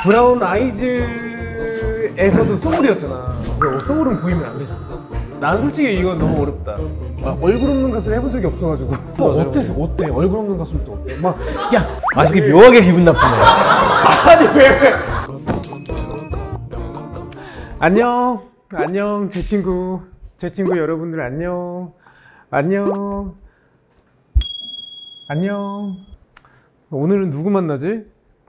브라운 아이즈에서도 소울이었잖아. 소울은 보이면 안 되잖아. 난 솔직히 이건 너무 어렵다. 얼굴 없는 가수를 해본 적이 없어가지고. 어때? 얼굴 없는 가수는 또 어때? 되게 묘하게 기분 나쁘네. 아니 왜? 안녕 제 친구 여러분들 안녕. 오늘은 누구 만나지?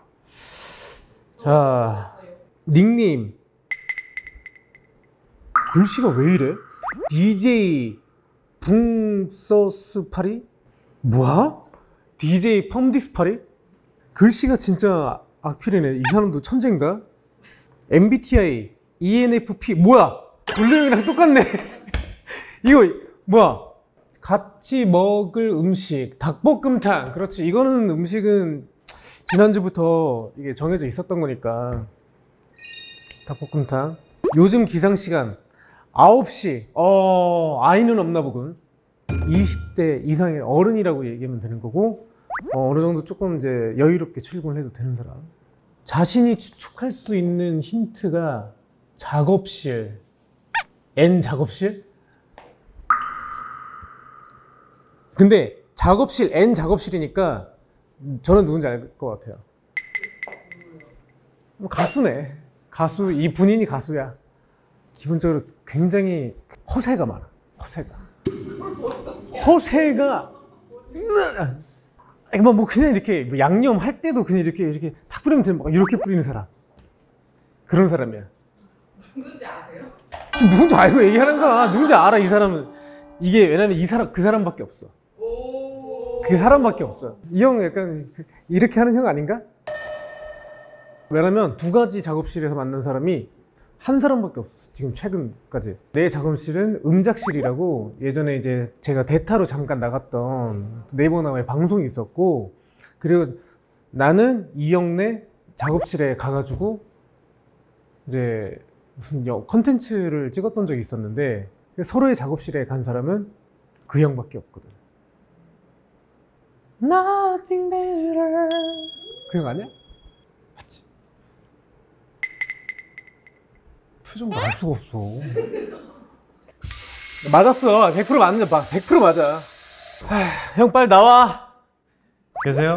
자, 닉네임 글씨가 왜 이래? DJ 붕서스 파리? 뭐야? DJ 펌디스 파리? 글씨가 진짜 악필이네. 이 사람도 천재인가? MBTI ENFP 뭐야? 블루형이랑 똑같네. 이거 뭐야? 같이 먹을 음식 닭볶음탕. 그렇지, 이거는 음식은 지난주부터 이게 정해져 있었던 거니까 닭볶음탕. 요즘 기상시간 9시. 아이는 없나 보군. 20대 이상의 어른이라고 얘기하면 되는 거고, 어느 정도 조금 이제 여유롭게 출근을 해도 되는 사람. 자신이 추측할 수 있는 힌트가 작업실, N 작업실? 근데 작업실, N 작업실이니까 저는 누군지 알 것 같아요. 가수네. 가수, 이 분인이 가수야. 기본적으로 굉장히 허세가 많아. 허세가 뭐 그냥 이렇게 뭐 양념 할 때도 그냥 이렇게 탁 뿌리면 되는, 막 이렇게 뿌리는 사람. 그런 사람이야. 누군지 아세요? 지금 누군지 알고 얘기하는 거야. 누군지 알아, 이 사람은. 이게 왜냐면 그 사람밖에 없어. 그 사람밖에 없어. 이 형 약간 이렇게 하는 형 아닌가? 왜냐면 두 가지 작업실에서 만난 사람이 한 사람밖에 없었어, 지금 최근까지. 내 작업실은 음작실이라고, 예전에 이제 제가 대타로 잠깐 나갔던 네이버나와의 방송이 있었고, 그리고 나는 이영래 작업실에 가가지고 이제 무슨 컨텐츠를 찍었던 적이 있었는데, 서로의 작업실에 간 사람은 그 형밖에 없거든. Nothing better. 그 형 아니야? 맞지? 표정도 알 수가 없어. 맞았어. 100% 맞는, 100% 맞아. 형 빨리 나와. 계세요?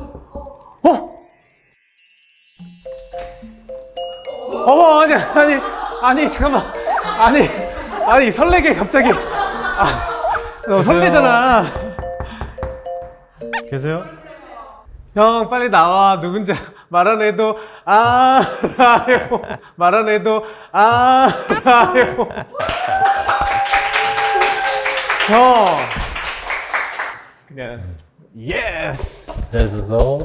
아니 잠깐만. 아니 설레게 갑자기. 너 설레잖아. 계세요? 형 빨리 나와. 누군지 말 안 해도 알아요. 말 안 해도 알아요. 형 그냥 예스. 됐어.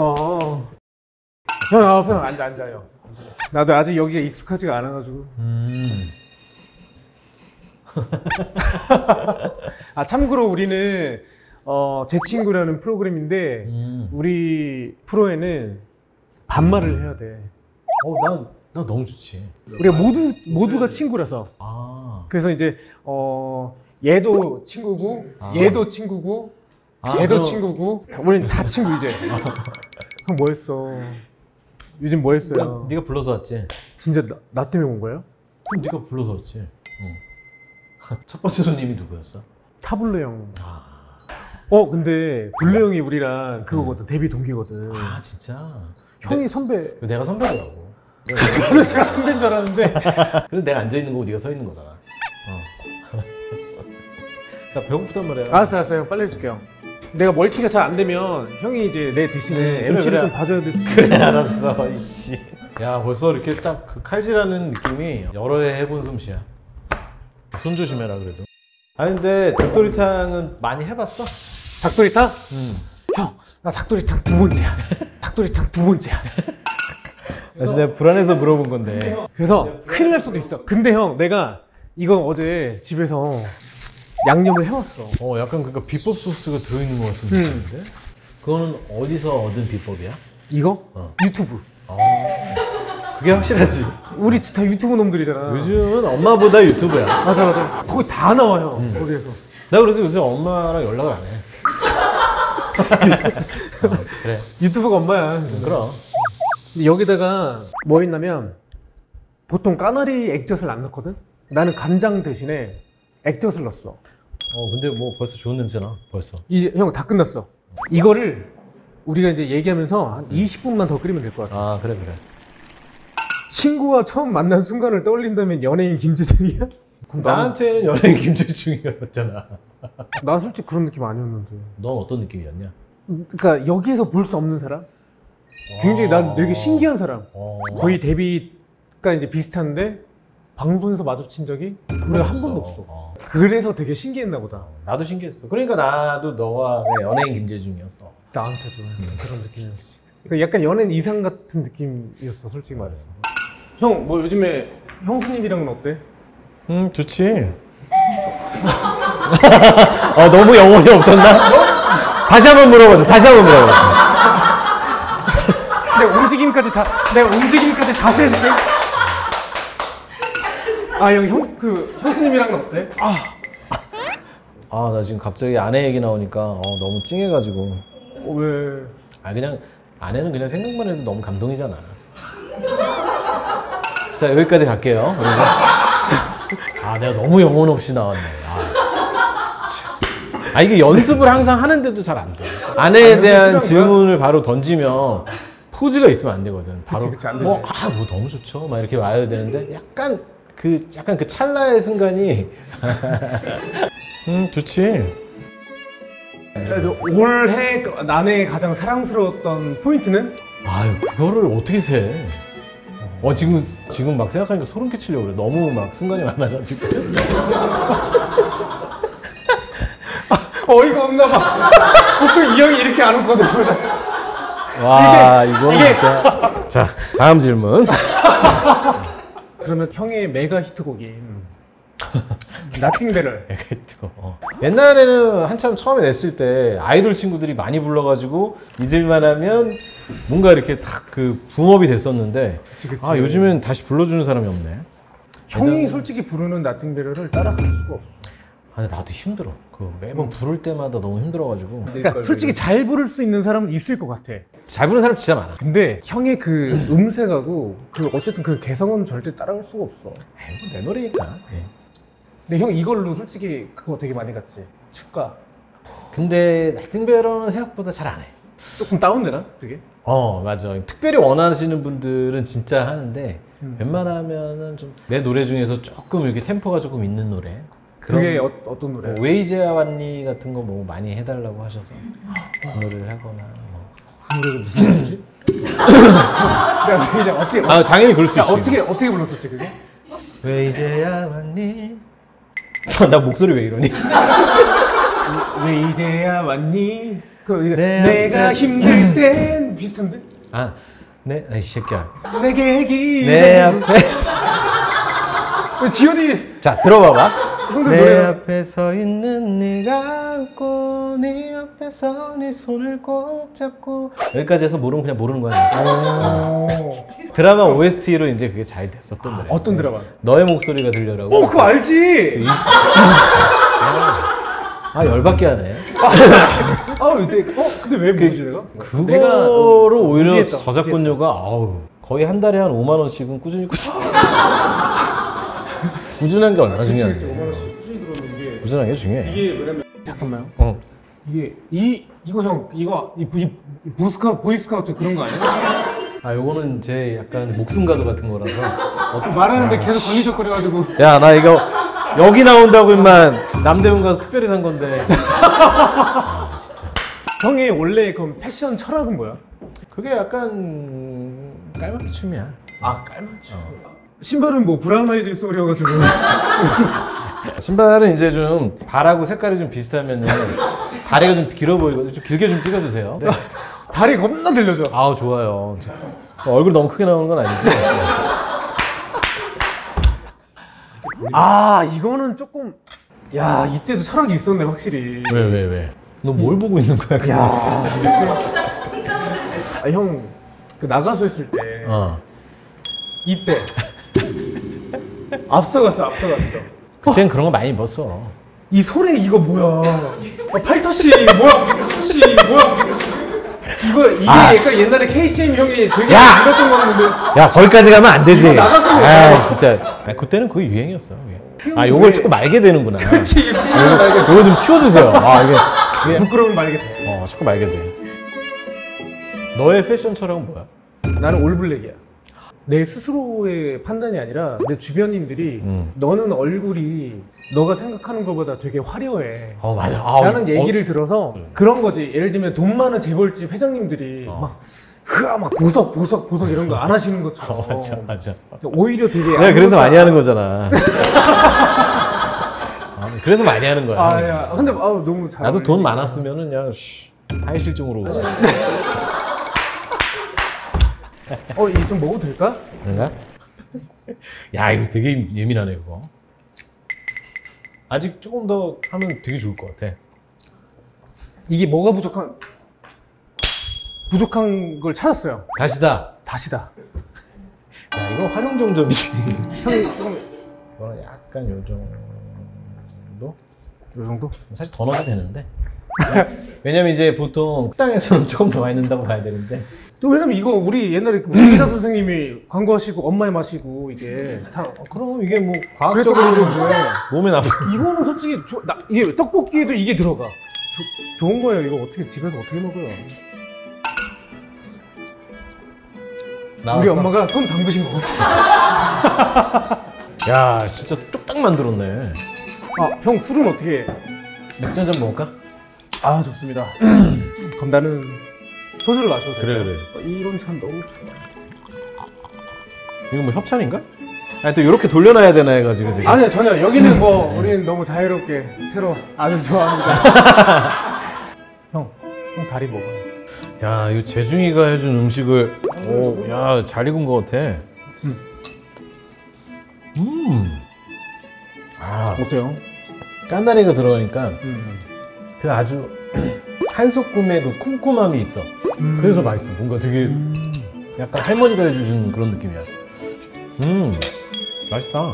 형 앞에 앉아요. 나도 아직 여기가 익숙하지가 않아가지고. 참고로 우리는 제 친구라는 프로그램인데, 우리 프로에는 반말을 해야 돼. 난 너무 좋지. 우리가 모두가 친구라서. 그래서 이제 얘도 친구고, 얘도 친구고, 쟤도 친구고, 우리는 다 친구 이제. 형 뭐 했어? 요즘 뭐 했어요? 네가 불러서 왔지. 진짜 나 때문에 온 거예요? 그럼 네가 불러서 왔지. 첫 번째 손님이 누구였어? 타블로 형. 근데 블루 형이 우리랑 그거거든. 데뷔 동기거든. 진짜? 형이 선배. 내가 선배더라고. 내가 선배인 줄 알았는데. 그래서 내가 앉아있는 거고 네가 서 있는 거잖아. 나 배고프단 말이야. 알았어 형 빨리 해줄게요. 내가 멀티가 잘 안 되면 형이 이제 내 대신에 MC를 좀 봐줘야 될 수 있어. 그래 알았어. 이씨. 야 벌써 이렇게 딱 그 칼질하는 느낌이 여러 해 해본 솜씨야. 손 조심해라 그래도. 근데 닭도리탕은 많이 해봤어? 닭도리탕? 형, 나 닭도리탕 2번째야. 닭도리탕 2번째야. 그래서 내가 불안해서 물어본 건데. 그래서 큰일 날 수도 있어. 근데 형, 내가 이거 어제 집에서 양념을 해왔어. 약간 그러니까 비법 소스가 들어있는 것 같은 느낌인데? 그거는 어디서 얻은 비법이야? 이거? 유튜브. 그게 확실하지. 우리 다 유튜브 놈들이잖아. 요즘은 엄마보다 유튜브야. 맞아. 거기 다 나와요. 거기에서. 나 그래서 요새 엄마랑 연락을 안 해. 그래. 유튜브가 엄마야. 그럼. 근데 여기다가 뭐 있냐면 보통 까나리 액젓을 안 넣거든? 나는 간장 대신에 액젓을 넣었어. 근데 뭐 벌써 좋은 냄새나 벌써. 이제 형 다 끝났어. 이거를 우리가 이제 얘기하면서 한 20분만 더 끓이면 될 것 같아. 아 그래. 친구와 처음 만난 순간을 떠올린다면 연예인 김재정이야? 그럼 나한테는 연예인 김재중이었잖아. 난 솔직히 그런 느낌 아니었는데. 넌 어떤 느낌이었냐? 그러니까 여기에서 볼 수 없는 사람? 굉장히 난 되게 신기한 사람. 거의 데뷔가 이제 비슷한데 방송에서 마주친 적이 우리가 한 번도 없어. 그래서 되게 신기했나 보다. 나도 신기했어. 그러니까 나도 너와 연예인 김재중이었어. 나한테도 그런 느낌이었어. 그러니까 약간 연예인 이상 같은 느낌이었어, 솔직히 말해서. 형, 뭐 요즘에 형수님이랑은 어때? 좋지. 너무 영혼이 없었나? 다시 한번 물어보자. 내가 움직임까지 다시 해줄게. 아, 형, 형수님이랑은 어때? 나 지금 갑자기 아내 얘기 나오니까 너무 찡해가지고. 왜? 그냥 아내는 그냥 생각만 해도 너무 감동이잖아. 자, 여기까지 갈게요. 내가 너무 영혼 없이 나왔네. 이게 연습을 항상 하는데도 잘 안 돼. 아내에 대한 질문을 바로 던지면 포즈가 있으면 안 되거든. 바로 그치, 안 되지. 뭐 너무 좋죠. 막 이렇게 와야 되는데 약간 그 찰나의 순간이 좋지. 올해 나의 가장 사랑스러웠던 포인트는? 그거를 어떻게 세? 지금 막 생각하니까 소름 끼치려고 그래. 너무 막 순간이 많아가지고. 어이가 없나 봐. 보통 이 형이 이렇게 안 웃거든. 이거 진짜. 자, 다음 질문. 그러면 형의 메가 히트곡인 Nothing Better. 옛날에는 한참 처음에 냈을 때 아이돌 친구들이 많이 불러가지고 잊을만 하면 뭔가 이렇게 딱 붐업이 됐었는데 그치. 요즘엔 다시 불러주는 사람이 없네. 형이 솔직히 부르는 Nothing Better를 따라갈 수가 없어. 나도 힘들어. 매번 부를 때마다 너무 힘들어가지고. 그러니까 솔직히 잘 부를 수 있는 사람은 있을 것 같아. 잘 부르는 사람 진짜 많아. 근데 형의 음색하고 어쨌든 개성은 절대 따라갈 수가 없어. 내 노래니까. 근데 형 이걸로 솔직히 그거 되게 많이 갔지. 축가. 근데 Nothing Better는 생각보다 잘 안 해. 조금 다운되나 그게? 맞아. 특별히 원하시는 분들은 진짜 하는데 웬만하면은 좀 내 노래 중에서 조금 이렇게 템포가 조금 있는 노래. 그게 어떤 노래? 웨이제야 왔니 같은 거 뭐 많이 해달라고 하셔서 그 노래를 하거나. 그 노래가 무슨 노래지? 내가 이제 어떻게? 당연히 그럴 수 있지. 어떻게 불렀었지 그게? 웨이제야 왔니? 나 목소리 왜 이러니? 왜 이제야 왔니? 내가 힘들 땐 비슷한데? 이 새끼야. 내게 얘기. 내 앞에서. 지효이. 자, 들어봐봐. 내 노래가... 앞에 서 있는 네가 안고 네 앞에서 네 손을 꼭 잡고 여기까지 해서 모르면 그냥 모르는 거야. 드라마 OST로 이제 그게 잘 됐었던 노래. 어떤 드라마? 너의 목소리가 들려라고. 그거 알지. 열받게 하네. 근데 왜 모르지 내가? 그거를 오히려 무지했다, 저작권료가 거의 한 달에 한 5만 원씩은 꾸준히 꾸준한 게 얼마나 중요한데. 5만 원씩 꾸준히 들어오는 게 꾸준한 게 중요해. 이게 뭐냐면 잠깐만요. 이게 이거 형 이 보이스카우트 그런 거 아니야? 요거는 제 약간 목숨 가도 같은 거라서 말하는데 계속 걸리적거려가지고. 야, 나 이거 여기 나온다고 임만 남대문 가서 특별히 산 건데. 진짜. 형이 원래 그럼 패션 철학은 뭐야? 그게 약간 깔맞춤 춤이야. 깔맞춤. 신발은 뭐 브라운 아이즈 소리여가지고. 신발은 이제 좀 발하고 색깔이 좀 비슷하면은 다리가 좀 길어 보이거든요. 좀 길게 좀 찍어주세요. 네. 다리 겁나 들려줘. 좋아요. 얼굴 너무 크게 나오는 건 아니지? 이거는 조금. 야, 이때도 철학이 있었네 확실히. 왜? 너 뭘 보고 있는 거야? 이때. 형 나가수 했을 때. 이때. 앞서갔어. 그땐 그런 거 많이 입었어. 이 손에 이거 뭐야? 팔토시 이거 뭐야? 팔토시 이거 뭐야? 이게 약간 옛날에 KCM 형이 되게 야! 이랬던 거였는데. 야 거기까지 가면 안 되지. 나갔으면 아 진짜. 아, 그때는 그게 유행이었어. 이게. 아 요걸 자꾸 말게 되는구나. 그치, 이게 요거 좀 치워주세요. 아 이게 부끄러우면 말게 돼. 자꾸 말게 돼. 너의 패션 철학은 뭐야? 나는 올블랙이야. 내 스스로의 판단이 아니라 내 주변인들이 너는 얼굴이 너가 생각하는 것보다 되게 화려해. 맞아. 라는 얘기를 들어서 그런 거지. 예를 들면 돈 많은 재벌집 회장님들이 막 보석 이런 거 안 하시는 것처럼. 맞아. 오히려 되게 내가 그래서 많이 하는 거잖아. 그래서 많이 하는 거야. 야. 근데 너무 잘. 나도 돈 많았으면은 그냥 하이실종으로. 이게 좀 먹어도 될까? 그런가? 야 이거 되게 예민하네 그거. 아직 조금 더 하면 되게 좋을 것 같아. 이게 뭐가 부족한 걸 찾았어요. 다시다. 야 이거 활용정점이지. 형이 조금 이거는 약간 요 정도? 이 정도? 사실 더 넣어도 되는데. 왜냐면 이제 보통 식당에서는 조금 더 많이 넣는다고 봐야 되는데. 또 왜냐면 이거 우리 옛날에 의사 선생님이 광고하시고 엄마의 맛이고 이게 다 그럼 이게 뭐 그랬던 과학적으로 건데 몸에 나쁘. 이거는 솔직히 이게 떡볶이에도 이게 들어가. 좋은 거예요. 이거 어떻게 집에서 어떻게 먹어요? 우리 엄마가 손 담그신 것 같아. 야 진짜 뚝딱 만들었네. 형 술은 어떻게? 맥주 한잔 먹을까? 좋습니다. 그럼 나는 소주를 마셔도 돼. 그래. 이런 참 너무 좋다. 이거 뭐 협찬인가? 아니 또 이렇게 돌려놔야 되나 해가지고 지금. 아니요 전혀. 여기는 우리는 너무 자유롭게 새로 아주 좋아합니다. 형 다리 먹어. 야 이거 재중이가 해준 음식을 야 잘 익은 것 같아. 어때요? 깐다리가 들어가니까 그 아주 한 소금의 그 쿰쿰함이 있어. 그래서 맛있어. 뭔가 되게 약간 할머니가 해주신 그런 느낌이야. 맛있다.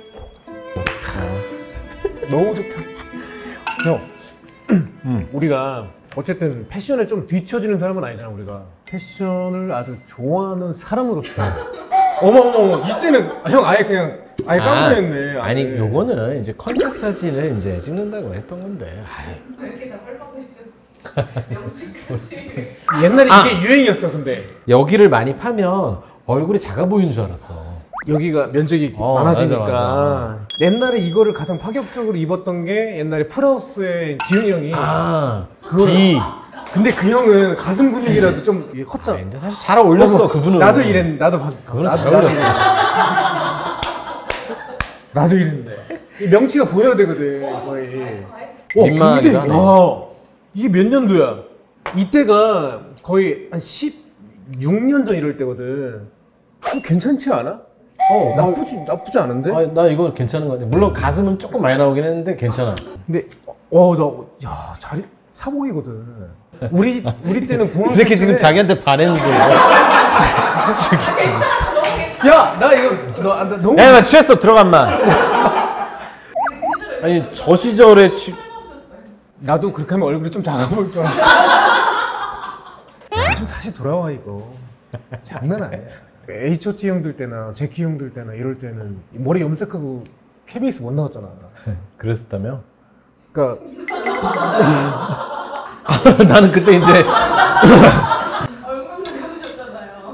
너무 좋다. 형, 우리가 어쨌든 패션에 좀 뒤처지는 사람은 아니잖아. 우리가 패션을 아주 좋아하는 사람으로서. 어머, 이때는 형 아예 깜빡했네. 아니 요거는 이제 컨셉 사진을 이제 찍는다고 했던 건데. 왜 이렇게 다 빨리 싶으셨어요? 명칭까지. 옛날에 이게 유행이었어. 근데 여기를 많이 파면 얼굴이 작아 보이는 줄 알았어. 여기가 면적이 많아지니까. 맞아. 옛날에 이거를 가장 파격적으로 입었던 게 옛날에 풀하우스의 지훈이 형이. 비. 근데 그 형은 가슴 근육이라도 좀 이게 컸잖아. 근데 사실 잘 어울렸어 그분은. 나도 이랬는데. 그분은 잘 어울렸어. 나도 이랬는데. 이 명치가 보여야 되거든 거의. 민망하기도 근데 하네. 이게 몇 년도야? 이때가 거의 한 16년 전 이럴 때거든. 괜찮지 않아? 나쁘지 않은데? 나 이거 괜찮은 것 같아. 물론 가슴은 조금 많이 나오긴 했는데 괜찮아. 근데 자리 사복이거든. 우리 때는 공항 이 새끼 지금 자기한테 반했는데. 나 이거 나 너무 야, 나 취했어. 들어간마. 아니 저 시절에 나도 그렇게 하면 얼굴이 좀 작아 보일 줄 알았어. 좀 다시 돌아와 이거. 장난 아니야. H.O.T 형들 때나 제키 형들 때나 이럴 때는 머리 염색하고 KBS 못 나왔잖아. 그랬었다며? 그러니까 나는 그때 이제 얼굴만 가주셨잖아요.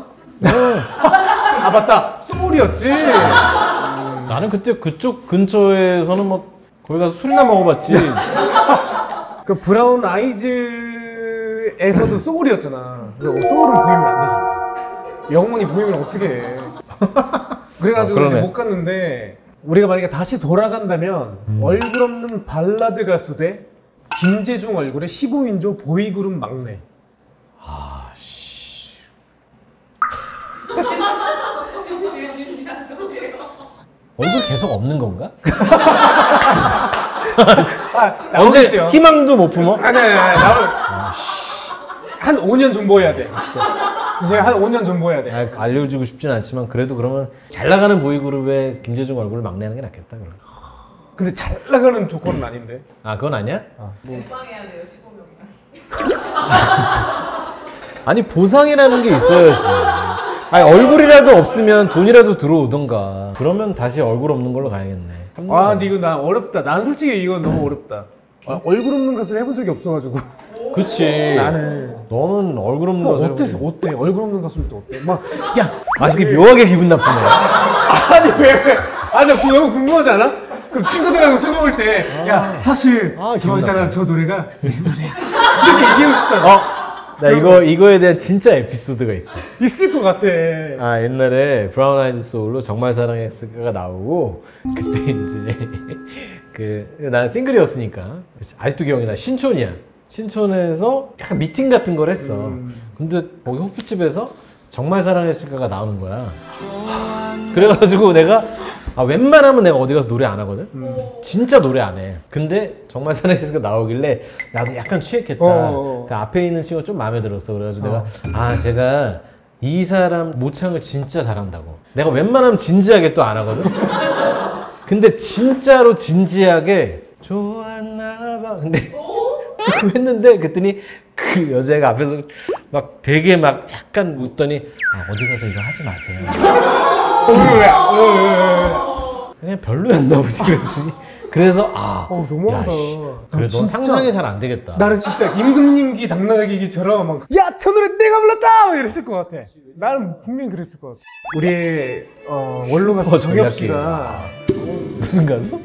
맞다. 스몰이었지. 나는 그때 그쪽 근처에서는 뭐 거기 가서 술이나 먹어봤지. 그 브라운 아이즈에서도 소울이었잖아. 근데 소울은 보이면 안 되잖아. 영혼이 보이면 어떻게 해. 그래가지고 이제 못 갔는데 우리가 만약에 다시 돌아간다면 얼굴 없는 발라드 가수 대 김재중 얼굴의 15인조 보이그룹 막내. 되게 진지한 거예요. 얼굴 계속 없는 건가? 언제 희망도 못 품어? 아니 한 5년 존버해야 돼. 진짜. 이제 한 5년 존버해야 돼. 알려주고 싶진 않지만 그래도 그러면 잘 나가는 보이그룹의 김재중 얼굴을 막내하는 게 낫겠다. 그럼. 근데 잘 나가는 조건은 아닌데. 그건 아니야? 대빵해야 돼요, 15명이면. 아니 보상이라는 게 있어야지. 아니 얼굴이라도 없으면 돈이라도 들어오던가. 그러면 다시 얼굴 없는 걸로 가야겠네. 아 근데 이거 나 어렵다. 난 솔직히 이거 너무 어렵다. 얼굴 없는 가수를 해본 적이 없어가지고. 그치. 나는. 너는 얼굴 없는 가수. 어때? 얼굴 없는 가수는 또 어때? 막 야. 되게 묘하게 기분 나쁘네. 아니 왜? 아니 나 그거 너무 궁금하지 않아? 그럼 친구들하고 술 먹을 때, 야 사실 저 기분 있잖아 나빠. 저 노래가 내 노래야. 이렇게 얘기하고 싶다. 나 이거에 대한 진짜 에피소드가 있어. 있을 것 같아. 아 옛날에 브라운 아이드 소울로 정말 사랑했을까가 나오고 그때 이제 나는 싱글이었으니까 아직도 기억이 나. 신촌이야. 신촌에서 약간 미팅 같은 걸 했어. 근데 거기 호프집에서 정말 사랑했을까가 나오는 거야. 그래가지고 내가 웬만하면 내가 어디 가서 노래 안 하거든? 진짜 노래 안 해. 근데 정말 사랑했을까 나오길래 나도 약간 취했겠다. 그 앞에 있는 친구가 좀 마음에 들었어. 그래가지고 내가 제가 이 사람 모창을 진짜 잘한다고. 내가 웬만하면 진지하게 또 안 하거든? 근데 진짜로 진지하게 좋았나봐. 근데 조금 했는데 그랬더니 그 여자애가 앞에서 막 되게 막 약간 웃더니 어디 가서 이거 하지 마세요. 그냥 별로였나 보지 그랬더니 그래서 너무하다. 그래 너 상상이 잘 안 되겠다. 나는 진짜 임금님기 당나귀기처럼 막 야 저 노래 내가 불렀다! 막 이랬을 것 같아. 나는 분명히 그랬을 것 같아. 우리의 원로 가수 정엽 씨가 무슨 가수?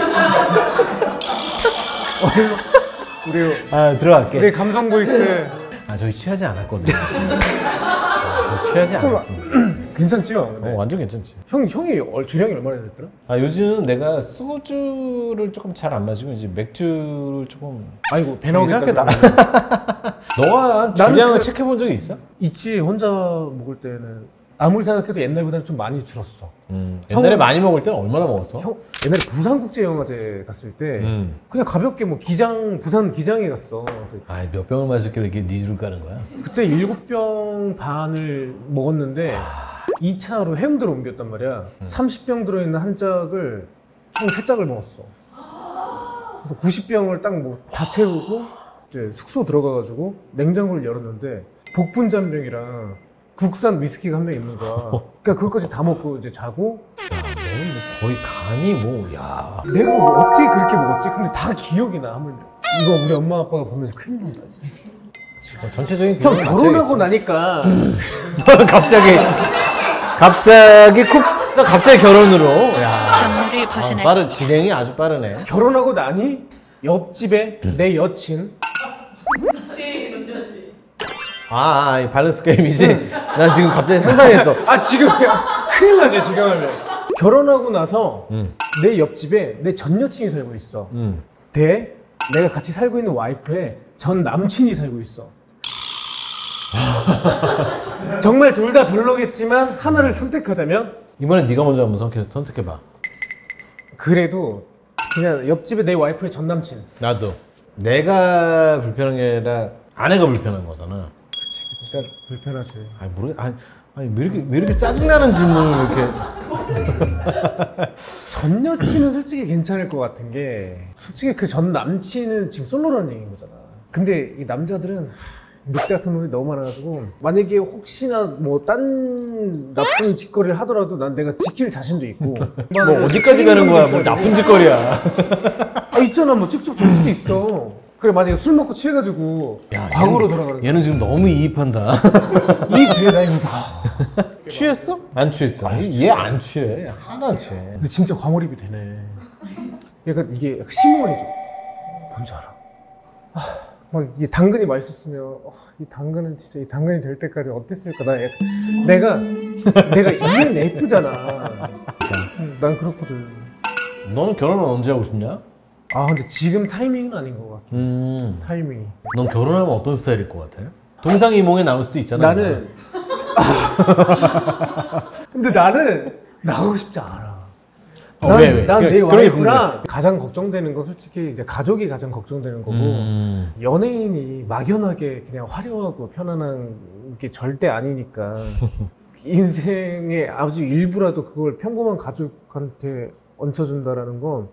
들어갈게. 우리 감성 보이스 저희 취하지 않았거든요. 취하지 않았습니다. 괜찮지요? 근데? 완전 괜찮지. 형이 주량이 얼마나 됐더라? 요즘 내가 소주를 조금 잘 안 마시고 이제 맥주를 조금. 아이고 배 나오겠다. 너가 주량을 체크해 본 적이 있어? 있지. 혼자 먹을 때는 아무리 생각해도 옛날보다는 좀 많이 줄었어. 옛날에 많이 먹을 때는 얼마나 먹었어? 형 옛날에 부산국제영화제 갔을 때 그냥 가볍게 뭐 부산 기장에 갔어. 몇 병을 마셨길래 이게 네 줄 까는 거야? 그때 7병 반을 먹었는데 2차로 해운대로 옮겼단 말이야. 30병 들어있는 한 짝을 총 3짝을 먹었어. 그래서 90병을 딱 뭐 다 채우고 이제 숙소 들어가가지고 냉장고를 열었는데 복분잔병이랑 국산 위스키가 한 병 있는 거야. 그러니까 그것까지 다 먹고 이제 자고. 너는 거의 간이 야. 내가 뭐 어떻게 그렇게 먹었지? 근데 다 기억이 나. 하물며. 이거 우리 엄마 아빠가 보면서 큰일 난다 진짜. 전체적인 형 결혼하고 나니까 갑자기 결혼으로. 야. 경로를 벗어났습니다. 진행이 아주 빠르네. 결혼하고 나니 옆집에 내 여친 이 밸런스 게임이지? 난 지금 갑자기 상상했어. 지금 큰일 나지 지금 하면. 결혼하고 나서 내 옆집에 내 전 여친이 살고 있어. 내가 같이 살고 있는 와이프의 전 남친이 살고 있어. 정말 둘 다 별로겠지만 하나를 선택하자면 이번엔 네가 먼저 한번 선택해봐. 그래도 그냥 옆집에 내 와이프의 전 남친. 나도. 내가 불편한 게 아니라 아내가 불편한 거잖아. 그러니까 불편하지. 왜 이렇게 짜증나는 질문을 이렇게. 전 여친은 솔직히 괜찮을 것 같은 게 솔직히 그 전 남친은 지금 솔로라는 얘기인 거잖아. 근데 이 남자들은 늑대 같은 놈이 너무 많아가지고 만약에 혹시나 뭐 딴 나쁜 짓거리를 하더라도 난 내가 지킬 자신도 있고. 뭐 어디까지 가는 거야? 뭐 나쁜 짓거리야. 있잖아 뭐 쭉쭉 될 수도 있어. 그래 만약에 술 먹고 취해가지고 과거로 돌아가는 얘는 지금 너무 이입한다. 이입돼 나 이거 다. 취했어? 안 취했어. 얘 안 취해. 하나도 안 취해. 근데 진짜 과몰입이 되네. 약간 이게 심오해져. 뭔지 알아? 막 이게 당근이 맛있었으면 이 당근은 진짜 이 당근이 될 때까지 어땠을까? 내가 ENF잖아. 난 그렇거든. 너는 결혼은 언제 하고 싶냐? 근데 지금 타이밍은 아닌 것 같아. 타이밍이. 넌 결혼하면 어떤 스타일일 것 같아? 동상이몽에 나올 수도 있잖아. 나는 근데 나는 나가고 싶지 않아. 왜? 난 내 그러게 와이프랑 가장 걱정되는 건 솔직히 이제 가족이 가장 걱정되는 거고 연예인이 막연하게 그냥 화려하고 편안한 게 절대 아니니까 인생의 아주 일부라도 그걸 평범한 가족한테 얹혀준다라는 건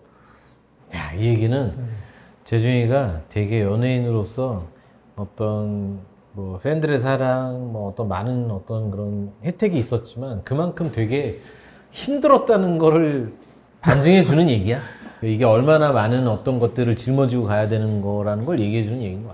이 얘기는 재중이가 되게 연예인으로서 어떤 뭐 팬들의 사랑, 뭐 어떤 많은 어떤 그런 혜택이 있었지만 그만큼 되게 힘들었다는 거를 반증해 주는 얘기야. 이게 얼마나 많은 어떤 것들을 짊어지고 가야 되는 거라는 걸 얘기해 주는 얘기인 것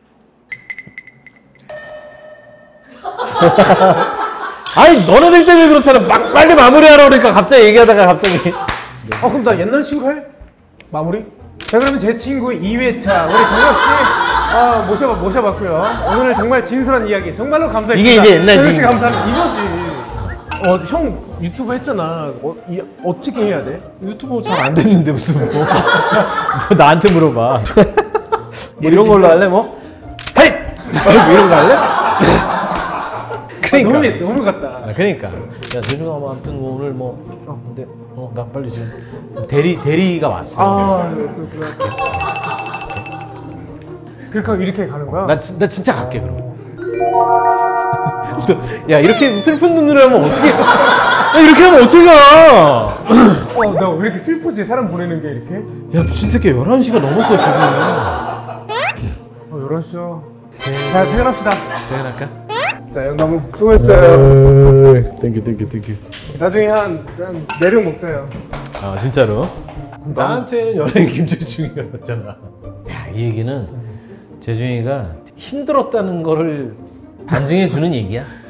같아. 아니 너네들 때문에 그렇잖아. 막 빨리 마무리하라 그러니까 갑자기 얘기하다가 갑자기. 그럼 나 옛날 식으로 해? 마무리? 자, 그러면 제 친구 2회차 우리 정엽씨 모셔봤고요. 오늘 정말 진솔한 이야기 정말로 감사했습니다. 이게 이제 옛날 정엽씨 친구. 감사합니다. 이거지. 형 유튜브 했잖아. 어떻게 해야 돼? 유튜브 잘 안 됐는데 무슨 뭐 나한테 물어봐. 뭐 이런 걸로 할래 뭐? 헤이! 뭐 이런 거 할래? 그러니까. 너무 같다. 아, 그러니까. 야, 대중아, 뭐, 아무튼 뭐 오늘 뭐, 근데, 나 빨리 지금 대리가 왔어. 그러니까 이렇게 가는 거야? 나 진짜 갈게, 그럼. 야, 이렇게 슬픈 눈으로 하면 어떻게, 야, 이렇게 하면 어떻게 가? 나 왜 이렇게 슬프지? 사람 보내는 게 이렇게? 야, 미친 새끼 11시가 넘었어, 지금. 11시야. 자, 퇴근합시다. 퇴근할까? 자, 형 너무 수고했어요. 땡큐. 나중에 한 4병 먹자요. 아, 진짜로? 나한테는 연예인 김재중이었잖아. 야, 이 얘기는 재중이가 힘들었다는 거를 반증해 주는 얘기야.